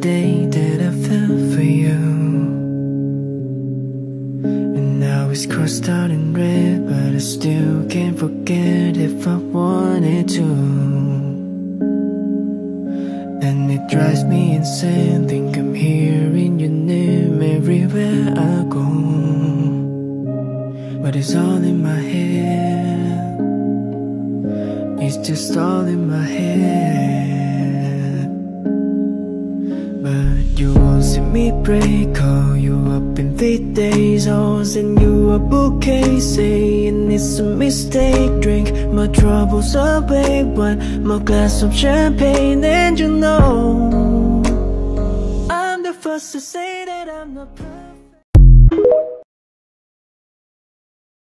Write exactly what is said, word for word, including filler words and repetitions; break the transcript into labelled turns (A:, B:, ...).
A: day that I fell for you. And now it's crossed out in red, but I still can't forget if I wanted to. And it drives me insane, think I'm hearing your name everywhere I go. But it's all in my head, it's just all in my head. But you won't see me break, call you up in three days, I'll send you a bouquet, saying it's a mistake. Drink my troubles away, one more glass of champagne, and you know I'm the first to say that I'm not perfect.